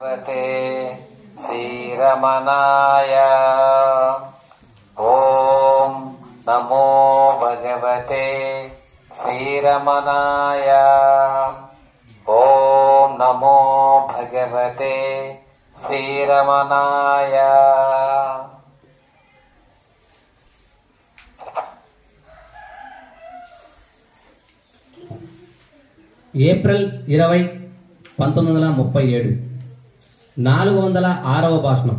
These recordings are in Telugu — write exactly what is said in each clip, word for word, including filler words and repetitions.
శ్రీరమణాయ. ఓం నమో భగవతే శ్రీరమణాయ. ఓం నమో భగవతే శ్రీరమణాయ. ఏప్రిల్ ఇరవై పంతొమ్మిది వందల ముప్పై ఏడు నాలుగు వందల ఆరవ భాషణం.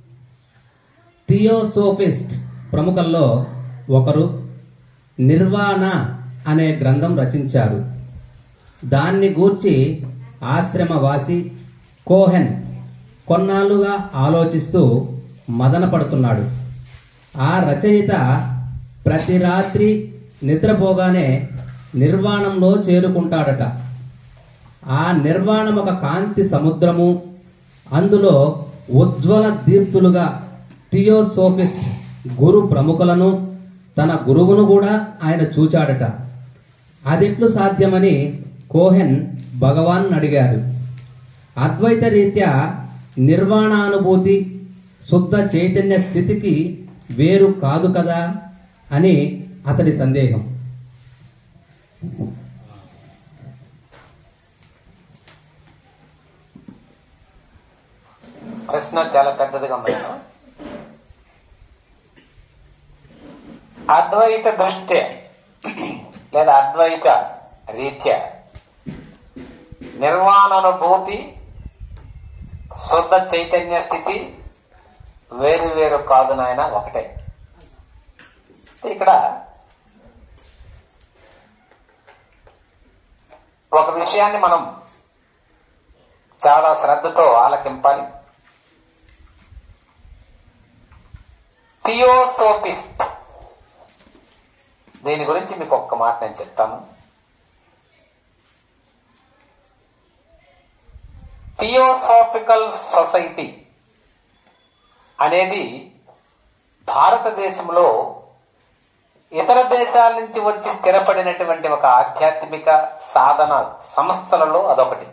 థియోసోఫిస్ట్ ప్రముఖుల్లో ఒకరు నిర్వాణ అనే గ్రంథం రచించారు. దాన్ని గూర్చి ఆశ్రమవాసి కోహెన్ కొన్నాళ్లుగా ఆలోచిస్తూ మదన పడుతున్నాడు. ఆ రచయిత ప్రతి రాత్రి నిద్రపోగానే నిర్వాణంలో చేరుకుంటాడట. ఆ నిర్వాణం ఒక కాంతి సముద్రము. అందులో ఉజ్వల దీప్తులుగా థియోసోఫిస్ట్ గురు ప్రముఖులను తన గురువును కూడా ఆయన చూచాడట. అదెట్లు సాధ్యమని కోహెన్ భగవాన్ అడిగారు. అద్వైత రీత్యా నిర్వాణానుభూతి శుద్ధ చైతన్య స్థితికి వేరు కాదు కదా అని అతడి సందేహం. ప్రశ్న చాలా పెద్దదిగా ఉంది. అద్వైత దృష్ట్యా లేదా అద్వైత రీత్యా నిర్వాణానుభూతి శుద్ధ చైతన్య స్థితి వేరు వేరు కాదు నాయన, ఒకటే. ఇక్కడ ఒక విషయాన్ని మనం చాలా శ్రద్ధతో ఆలకింపాలి. థియోసోఫిస్ట్, దీని గురించి మీకు ఒక్క మాట నేను చెప్తాను. థియోసాఫికల్ సొసైటీ అనేది భారతదేశంలో ఇతర దేశాల నుంచి వచ్చి స్థిరపడినటువంటి ఒక ఆధ్యాత్మిక సాధన సంస్థలలో అదొకటి.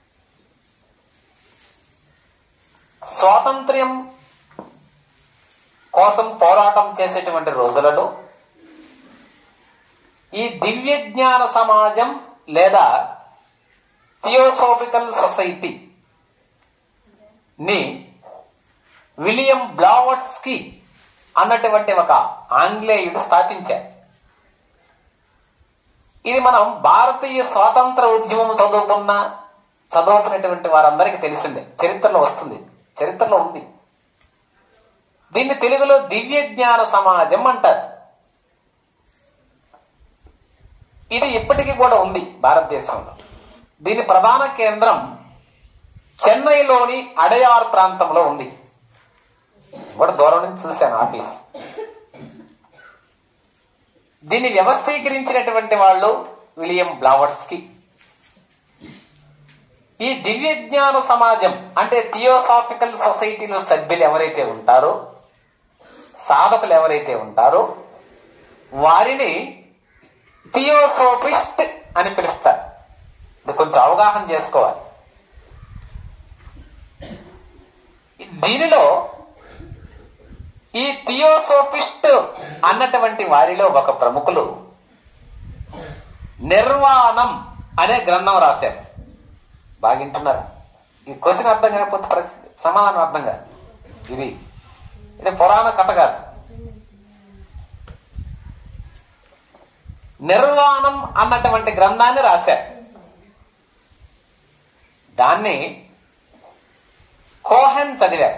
స్వాతంత్ర్యం కోసం పోరాటం చేసేటువంటి రోజులలో ఈ దివ్య జ్ఞాన సమాజం లేదా థియోసాఫికల్ సొసైటీ ని విలియం బ్లావట్స్కీ అన్నటువంటి ఒక ఆంగ్లేయుడు స్థాపించారు. ఇది మనం భారతీయ స్వాతంత్ర ఉద్యమం చదువుకున్న చదువుకున్నటువంటి వారందరికీ తెలిసిందే, చరిత్రలో వస్తుంది, చరిత్రలో ఉంది. దీన్ని తెలుగులో దివ్య జ్ఞాన సమాజం అంటారు. ఇది ఇప్పటికీ కూడా ఉంది భారతదేశంలో. దీని ప్రధాన కేంద్రం చెన్నైలోని అడయార్ ప్రాంతంలో ఉంది. కూడా దూరం నుంచి చూశాను ఆఫీస్. దీన్ని వ్యవస్థీకరించినటువంటి వాళ్ళు విలియం బ్లావట్స్కీ. ఈ దివ్య జ్ఞాన సమాజం అంటే థియోసాఫికల్ సొసైటీలో సభ్యులు ఎవరైతే ఉంటారో, సాధకులు ఎవరైతే ఉంటారో వారిని థియోసోఫిస్ట్ అని పిలుస్తారు. ఇది కొంచెం అవగాహన చేసుకోవాలి. దీనిలో ఈ థియోసోఫిస్ట్ అన్నటువంటి వారిలో ఒక ప్రముఖులు నిర్వాణం అనే గ్రంథం రాశారు. బాగింటున్నారా? ఈ క్వశ్చన్ అర్థం కాకపోతే పరిస్థితి సమాధానం అర్థం కాదు. ఇది ఇది పురాణ కథ కాదు. నిర్వాణం అన్నటువంటి గ్రంథాన్ని రాశారు. దాన్ని కోహెన్ చదివారు.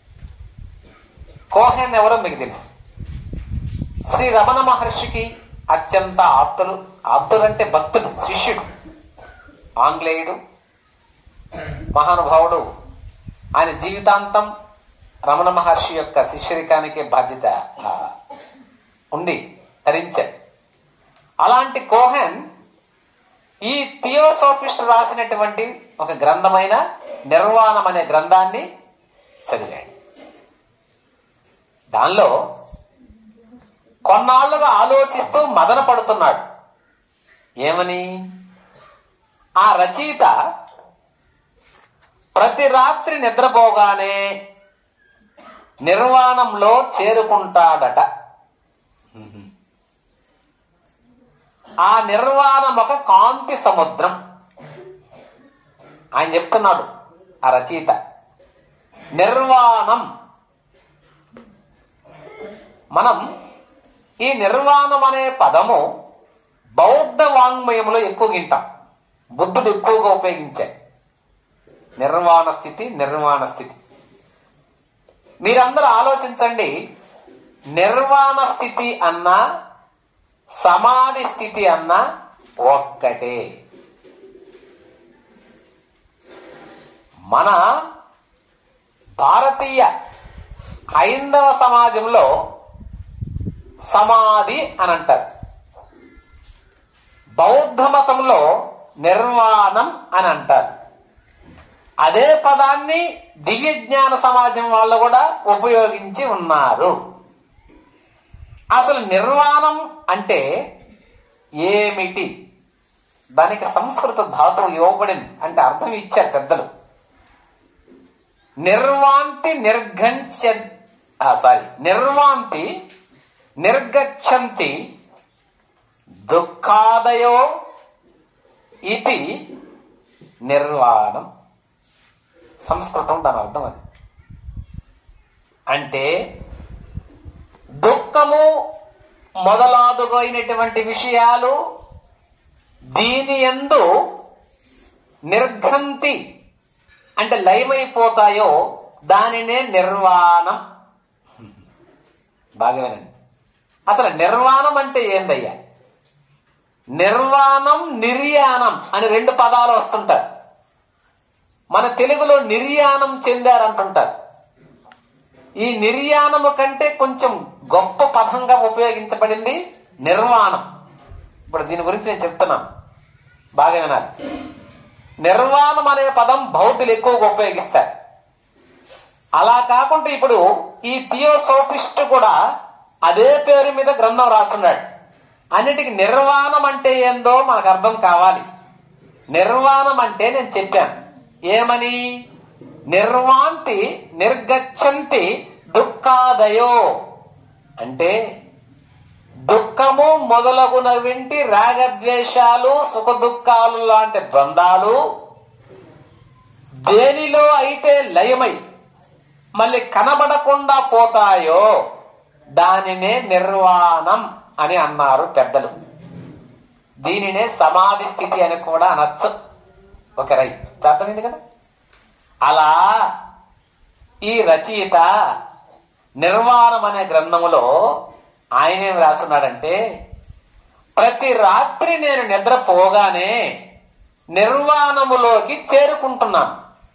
కోహెన్ ఎవరో మీకు తెలుసు. శ్రీ రమణ మహర్షికి అత్యంత ఆప్తులు. ఆప్తులు అంటే భక్తుడు, శిష్యుడు, ఆంగ్లేయుడు, మహానుభావుడు. ఆయన జీవితాంతం రమణ మహర్షి యొక్క శిష్యరికానికి బాధ్యత ఉండి ధరించారు. అలాంటి కోహెన్ ఈ థియోసాఫిస్ట్ రాసినటువంటి ఒక గ్రంథమైన నిర్వాణం అనే గ్రంథాన్ని చదివాడు. దానిలో కొన్నాళ్లుగా ఆలోచిస్తూ మదన పడుతున్నాడు. ఏమని? ఆ రచయిత ప్రతి రాత్రి నిద్రపోగానే నిర్వాణంలో చేరుకుంటాడట. ఆ నిర్వాణం ఒక కాంతి సముద్రం. ఆయన చెప్తున్నాడు ఆ రచయిత. నిర్వాణం, మనం ఈ నిర్వాణం అనే పదము బౌద్ధ వాంగ్మయంలో ఎక్కువ వింటాం. బుద్ధుడు ఎక్కువగా ఉపయోగించాడు నిర్వాణ స్థితి, నిర్వాణ స్థితి. మీరందరూ ఆలోచించండి, నిర్వాణ స్థితి అన్నా సమాధి స్థితి అన్నా ఒక్కటే. మన భారతీయ హైందవ సమాజంలో సమాధి అని అంటారు, బౌద్ధ మతంలో నిర్వాణం అని అంటారు. అదే పదాన్ని దివ్య జ్ఞాన సమాజం వాళ్ళు కూడా ఉపయోగించి ఉన్నారు. అసలు నిర్వాణం అంటే ఏమిటి? దానికి సంస్కృత ధాతువు ఇవ్వబడింది, అంటే అర్థం ఇచ్చారు పెద్దలు. నిర్వాంతి నిర్గంచ సారీ నిర్వాంతి నిర్గచ్చంతి దుఃఖాదయో ఇది నిర్వాణం. సంస్కృతం దాని అర్థం అది. అంటే దుఃఖము మొదలాదుగైనటువంటి విషయాలు దీని యందు నిర్ఘంతి అంటే లయమైపోతాయో దానినే నిర్వాణం. బాగా వినండి, అసలు నిర్వాణం అంటే ఏందయ్యా? నిర్వాణం, నిర్యాణం అని రెండు పదాలు వస్తుంటారు. మన తెలుగులో నిర్యాణం చెందారంటుంటారు. ఈ నిర్యాణము కంటే కొంచెం గొప్ప పదంగా ఉపయోగించబడింది నిర్వాణం. ఇప్పుడు దీని గురించి నేను చెప్తున్నాను, బాగా వినాలి. నిర్వాణం అనే పదం బౌద్ధులు ఎక్కువగా ఉపయోగిస్తారు. అలా కాకుండా ఇప్పుడు ఈ థియోసోఫిస్ట్ కూడా అదే పేరు మీద గ్రంథం రాస్తున్నాడు. అన్నిటికీ నిర్వాణం అంటే ఏందో మనకు అర్థం కావాలి. నిర్వాణం అంటే నేను చెప్పాను ఏమని, నిర్వాంతి నిర్గచ్చంతి దుఃఖాదయో అంటే దుఃఖము మొదలగున వింటి రాగద్వేషాలు, సుఖ దుఃఖాలు లాంటి ద్వంద్వాలు దేనిలో అయితే లయమై మళ్ళీ కనబడకుండా పోతాయో దానినే నిర్వాణం అని అన్నారు పెద్దలు. దీనినే సమాధి స్థితి అని కూడా అనొచ్చు. ఓకే, రైట్, అర్థమైంది కదా. అలా ఈ రచయిత నిర్వాణం అనే గ్రంథములో ఆయన ఏం రాస్తున్నాడంటే, ప్రతి రాత్రి నేను నిద్రపోగానే నిర్వాణములోకి చేరుకుంటున్నాను.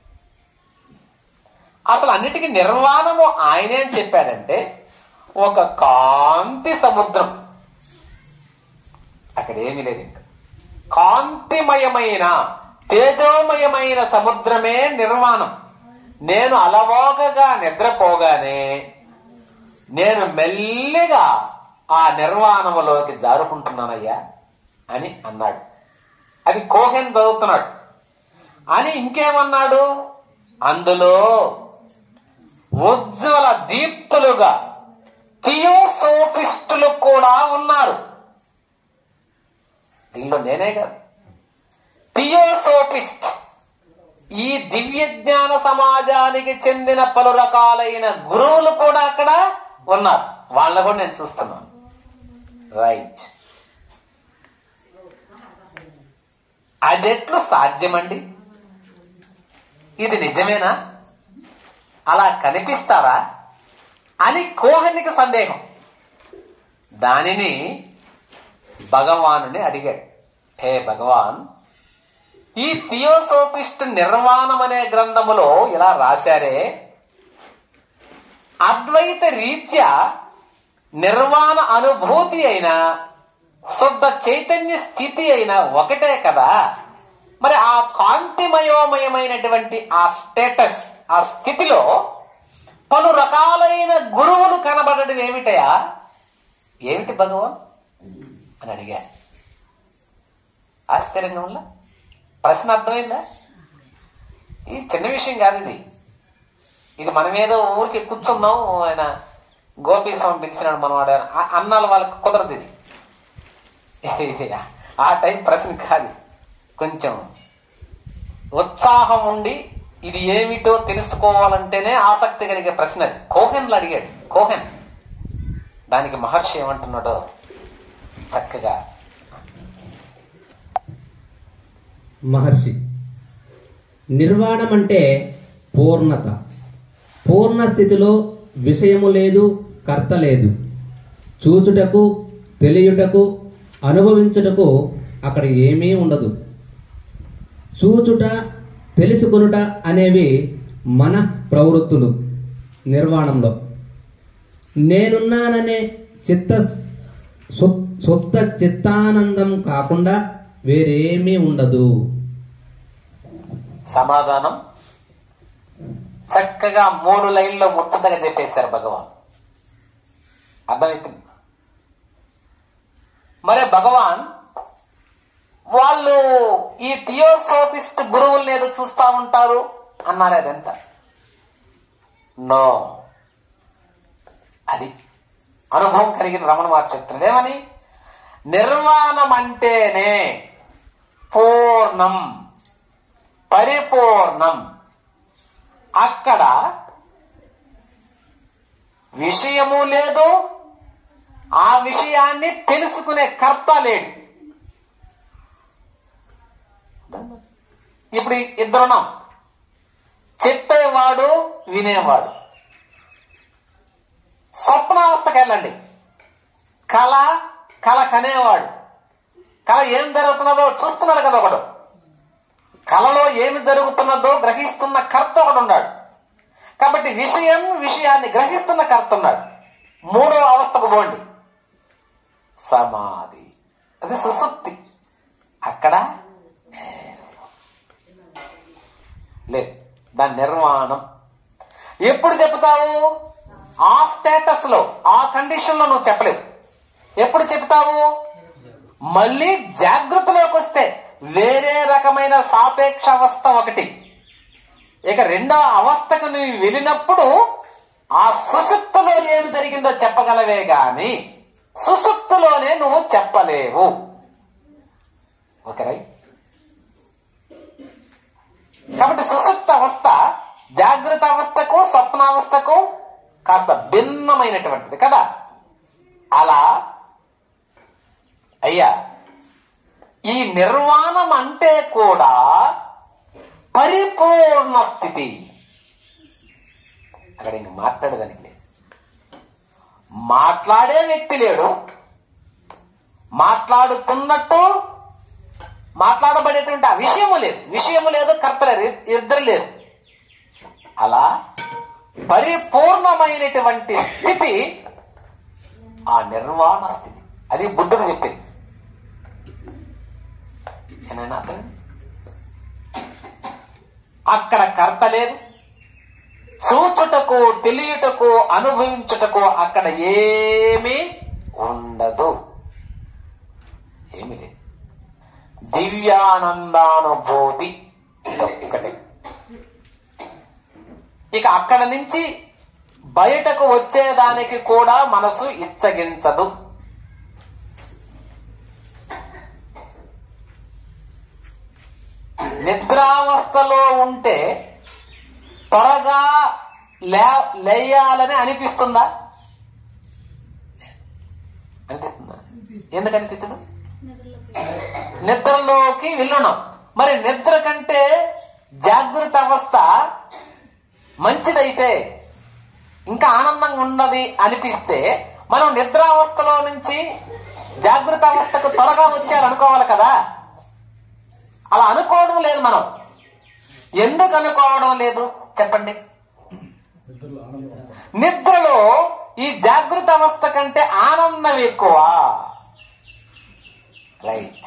అసలు అన్నిటికీ నిర్వాణము ఆయనేం చెప్పాడంటే ఒక కాంతి సముద్రం. అక్కడ ఏమీ లేదు, ఇంకా కాంతిమయమైన తేజోమయమైన సముద్రమే నిర్వాణం. నేను అలవోకగా నిద్రపోగానే నేను మెల్లిగా ఆ నిర్వాణములోకి జారుకుంటున్నానయ్యా అని అన్నాడు. అది కోహెన్ చదువుతున్నాడు. అని ఇంకేమన్నాడు, అందులో ఉజ్వల దీప్తులుగా థియోసోఫిస్టులు కూడా ఉన్నారు. దీనిలో నేనే కాదు, థియోసోఫిస్ట్ ఈ దివ్య జ్ఞాన సమాజానికి చెందిన పలు రకాలైన గురువులు కూడా అక్కడ ఉన్నారు. వాళ్ళ కూడా నేను చూస్తున్నాను. రైట్, అదెట్లు సాధ్యమండి? ఇది నిజమేనా? అలా కనిపిస్తారా అని కోహనికి సందేహం. దానిని భగవానుని అడిగాడు, హే భగవాన్, ఈ థియోసోఫిస్ట్ నిర్వాణం అనే గ్రంథములో ఇలా రాశారే, అద్వైత రీత్యా నిర్వాణ అనుభూతి అయిన శుద్ధ చైతన్య స్థితి అయిన ఒకటే కదా. మరి ఆ కాంతిమయోమయమైనటువంటి ఆ స్టేటస్, ఆ స్థితిలో పలు రకాలైన గురువులు కనబడడం ఏమిటయా? ఏమిటి భగవాన్ అని అడిగా. ఆశ్చర్యంగా ఉందా? ప్రశ్న అర్థమైందా? ఇది చిన్న విషయం కాదు. ఇది ఇది మనమేదో ఊరికి కూర్చున్నాం, ఆయన గోపీస్వామి పిలిచినాడు మనవాడు అన్నాళ్ళు వాళ్ళకి కుదరదు. ఇది ఆ టైం ప్రశ్న కాదు. కొంచెం ఉత్సాహం ఉండి ఇది ఏమిటో తెలుసుకోవాలంటేనే ఆసక్తి కలిగే ప్రశ్న అది. కోహెన్లు అడిగాడు. కోహెన్ దానికి మహర్షి ఏమంటున్నాడో చక్కగా. మహర్షి, నిర్వాణం అంటే పూర్ణత. పూర్ణ స్థితిలో విషయము లేదు, కర్త లేదు. చూచుటకు, తెలియుటకు, అనుభవించుటకు అక్కడ ఏమీ ఉండదు. చూచుట, తెలుసుకొనుట అనేవి మన ప్రవృత్తులు. నిర్వాణంలో నేనున్నాననే చిత్త సొత్త చిత్తానందం కాకుండా వేరేమీ ఉండదు. సమాధానం చక్కగా మూడు లైన్లో ముచ్చటగా చెప్పేశారు భగవాన్. అర్థమైంది. మరి భగవాన్ వాళ్ళు ఈ థియోసోఫిస్ట్ గురువుల్ని ఏదో చూస్తా ఉంటారు అన్నారు. అదంతా నో, అది అనుభవం కలిగిన రమణ వారు చెప్తున్నాడు. ఏమని? నిర్వాణం అంటేనే పూర్ణం, పరిపూర్ణం. అక్కడ విషయము లేదు, ఆ విషయాన్ని తెలుసుకునే కర్త లేడు. ఇప్పుడు ఇద్దరున్నాం, చెప్పేవాడు వినేవాడు. స్వప్నావస్థకి వెళ్ళండి. కళ కళ కనేవాడు. కళ ఏం జరుగుతున్నదో చూస్తున్నాడు కదా ఒకడు. కళలో ఏమి జరుగుతున్నదో గ్రహిస్తున్న కర్త ఒకడు ఉన్నాడు. కాబట్టి విషయం విషయాన్ని గ్రహిస్తున్న కర్త ఉన్నాడు. మూడో అవస్థకు పోండి, సమాధి. అది సుసుప్తి. అక్కడ లేదు, దాని నిర్వాణం. ఎప్పుడు చెప్తావు? ఆ స్టేటస్ లో, ఆ కండిషన్ లో నువ్వు చెప్పలేవు. ఎప్పుడు చెప్తావు? మళ్ళీ జాగృతిలోకి వస్తే వేరే రకమైన సాపేక్ష అవస్థ ఒకటి. ఇక రెండో అవస్థకు నువ్వు వెళ్ళినప్పుడు ఆ సుషుప్తిలో ఏమి జరిగిందో చెప్పగలవే గాని సుషుప్తిలోనే నువ్వు చెప్పలేవు. Okay right. కాబట్టి సుషుప్త అవస్థ జాగ్రత్త అవస్థకు స్వప్నావస్థకు కాస్త భిన్నమైనటువంటిది కదా. అలా అయ్యా ఈ నిర్వాణం అంటే కూడా పరిపూర్ణ స్థితి. అక్కడ ఇంక మాట్లాడేదానికి లేదు. మాట్లాడే వ్యక్తి లేడు, మాట్లాడుతున్నట్టు మాట్లాడబడేటువంటి ఆ విషయము లేదు. విషయము లేదు, కర్త లేరు, ఇద్దరు లేరు. అలా పరిపూర్ణమైనటువంటి స్థితి ఆ నిర్వాణ స్థితి. అది బుద్ధుడు చెప్పింది. ఏనైనా అర్థం? అక్కడ కర్త లేదు, చూచుటకు, తెలియుటకు, అనుభవించుటకు అక్కడ ఏమీ ఉండదు. ఏమి లేదు. దివ్యానందానుభూతి ఒక్కటే. ఇక అక్కడ నుంచి బయటకు వచ్చేదానికి కూడా మనసు ఇచ్చగించదు. నిద్రావస్థలో ఉంటే త్వరగా లే లేయాలని అనిపిస్తుందా? అనిపిస్తుందా? ఎందుకు అనిపించదు? నిద్రలోకి వెళ్ళున్నాం. మరి నిద్ర కంటే జాగృత అవస్థ మంచిదైతే, ఇంకా ఆనందంగా ఉన్నది అనిపిస్తే మనం నిద్రావస్థలో నుంచి జాగృత అవస్థకు త్వరగా వచ్చారనుకోవాలి కదా. అలా అనుకోవడం లేదు. మనం ఎందుకు అనుకోవడం లేదు చెప్పండి? నిద్రలో ఈ జాగృత అవస్థ కంటే ఆనందం ఎక్కువ. రైట్.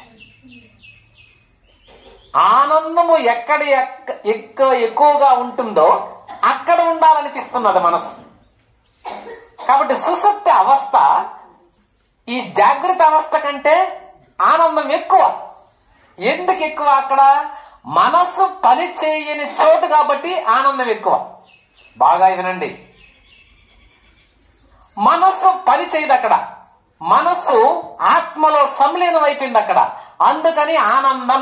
ఆనందము ఎక్కడ ఎక్కువ ఎక్కువగా ఉంటుందో అక్కడ ఉండాలనిపిస్తున్నది మనసు. కాబట్టి సుషుప్తి అవస్థ ఈ జాగృత అవస్థ కంటే ఆనందం ఎక్కువ. ఎందుకు ఎక్కువ? అక్కడ మనస్సు పని చేయని చోటు కాబట్టి ఆనందం ఎక్కువ. బాగా వినండి, మనస్సు పని చేయదు అక్కడ, మనస్సు ఆత్మలో సంలీనం అయిపోయింది అక్కడ, అందుకని ఆనందం.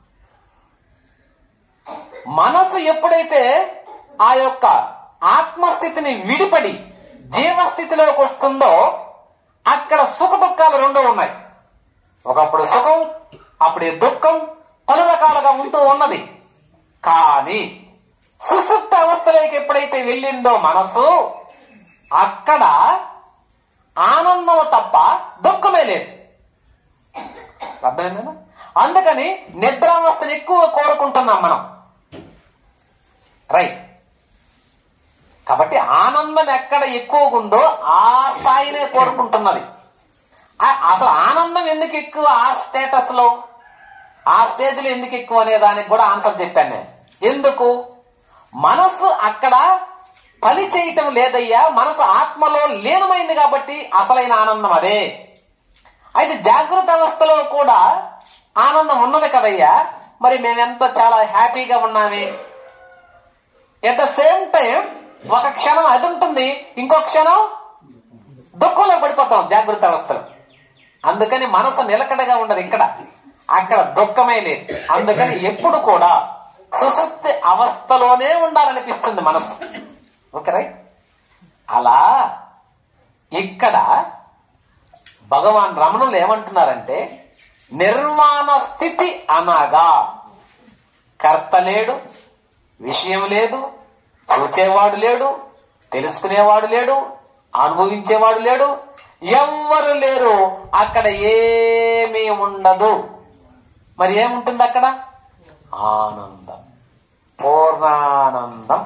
మనస్సు ఎప్పుడైతే ఆ యొక్క ఆత్మస్థితిని విడిపడి జీవస్థితిలోకి వస్తుందో అక్కడ సుఖ దుఃఖాలు రెండూ ఉన్నాయి. ఒకప్పుడు సుఖం, అప్పుడే దుఃఖం పలు రకాలుగా ఉంటూ ఉన్నది. కానీ సుషుప్త అవస్థలోకి ఎప్పుడైతే వెళ్ళిందో మనసు, అక్కడ ఆనందం తప్ప దుఃఖమే లేదు. అర్థమైందా? అందుకని నిద్రావస్థను ఎక్కువ కోరుకుంటున్నాం మనం, రైట్? కాబట్టి ఆనందం ఎక్కడ ఎక్కువగా ఉందో ఆ స్థాయినే కోరుకుంటున్నది. అసలు ఆనందం ఎందుకు ఎక్కువ ఆ స్టేటస్ లో, ఆ స్టేజ్ లో ఎందుకు ఎక్కువ అనే దానికి కూడా ఆన్సర్ చెప్పాను నేను. ఎందుకు? మనసు అక్కడ పని చేయటం లేదయ్యా, మనసు ఆత్మలో లీనమైంది కాబట్టి అసలైన ఆనందం అదే. అయితే జాగృత అవస్థలో కూడా ఆనందం ఉన్నది కదయ్యా, మరి మేమెంత చాలా హ్యాపీగా ఉన్నామే. ఎట్ ద సేమ్ టైం ఒక క్షణం అది ఉంటుంది, ఇంకో క్షణం దుఃఖంలో పడిపోతాం జాగృత అవస్థలో. అందుకని మనసు నిలకడగా ఉండదు ఇక్కడ, అక్కడ దుఃఖమే లేదు. అందుకని ఎప్పుడు కూడా సుషుప్తి అవస్థలోనే ఉండాలనిపిస్తుంది మనసు. Okay, right? అలా ఇక్కడ భగవాన్ రమణులు ఏమంటున్నారంటే, నిర్వాణ స్థితి అనగా కర్త లేడు, విషయం లేదు, చూచేవాడు లేడు, తెలుసుకునేవాడు లేడు, అనుభవించేవాడు లేడు, ఎవ్వరు లేరు, అక్కడ ఏమీ ఉండదు. మరి ఏముంటుంది అక్కడ? ఆనందం, పూర్ణానందం.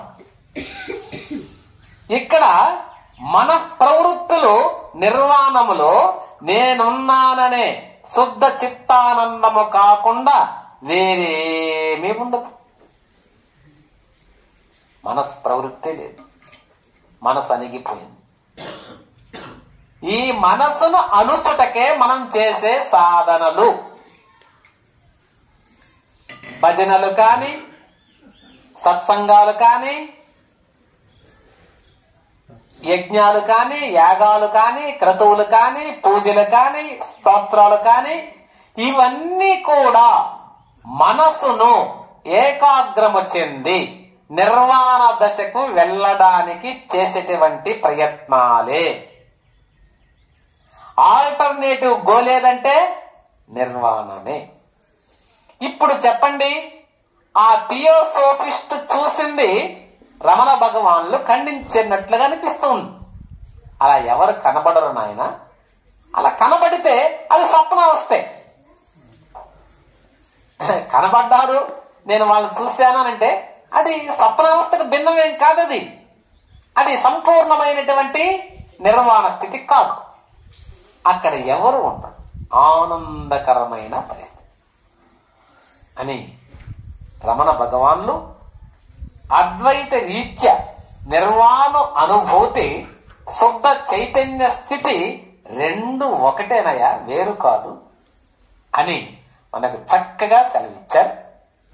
ఇక్కడ మన ప్రవృత్తులు నిర్వాణములో నేనున్నాననే శుద్ధ చిత్తానందము కాకుండా వేరేమీ ఉండదు. మనసు ప్రవృత్తే లేదు, మనసు అణిగిపోయింది. ఈ మనసును అణుచుటకే మనం చేసే సాధనలు, భజనలు కానీ, సత్సంగాలు కానీ, యజ్ఞాలు కానీ, యాగాలు కానీ, క్రతువులు కానీ, పూజలు కానీ, స్తోత్రాలు కానీ, ఇవన్నీ కూడా మనసును ఏకాగ్రము చెంది నిర్వాణ దశకు వెళ్ళడానికి చేసేటువంటి ప్రయత్నాలే. ఆల్టర్నేటివ్ గోలేదంటే నిర్వాణమే. ఇప్పుడు చెప్పండి, ఆ థియోసోఫిస్ట్ చూసింది రమణ భగవాన్లు ఖండించినట్లుగా అనిపిస్తుంది. అలా ఎవరు కనబడరు నాయన. అలా కనబడితే అది స్వప్నావస్థే. కనబడ్డారు, నేను వాళ్ళని చూశానంటే అది స్వప్నావస్థకు భిన్నమేం కాదు. అది అది సంపూర్ణమైనటువంటి నిర్వాణ స్థితి కాదు. అక్కడ ఎవరు ఉండరు, ఆనందకరమైన పరిస్థితి అని రమణ భగవాన్లు అద్వైత రీత్యా నిర్వాణ అనుభూతి, శుద్ధ చైతన్య స్థితి రెండు ఒకటేనయా, వేరు కాదు అని మనకు చక్కగా సెలవిచ్చారు.